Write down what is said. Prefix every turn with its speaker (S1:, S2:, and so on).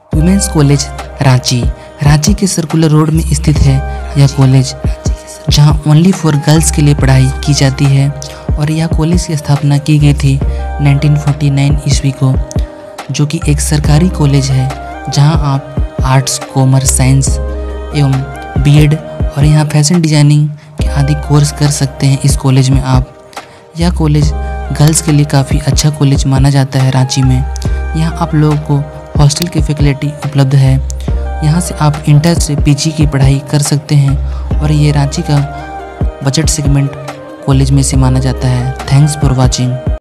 S1: Women's college Ranchi. Ranchi के circular road में स्थित है यह कॉलेज, जहां ओनली फॉर गर्ल्स के लिए पढ़ाई की जाती है और यह कॉलेज की स्थापना की गई थी 1949 ईस्वी को, जो कि एक सरकारी कॉलेज है जहां आप आर्ट्स, कॉमर्स, साइंस एवं बीएड और यहाँ फैशन डिजाइनिंग के आदि कोर्स कर सकते हैं इस कॉलेज में आप। यह कॉलेज गर्ल्स के लिए काफ़ी अच्छा कॉलेज माना जाता है रांची में। यहाँ आप लोगों को हॉस्टल की फैसिलिटी उपलब्ध है। यहाँ से आप इंटर से पीजी की पढ़ाई कर सकते हैं और ये रांची का बजट सेगमेंट कॉलेज में से माना जाता है। Thanks for watching.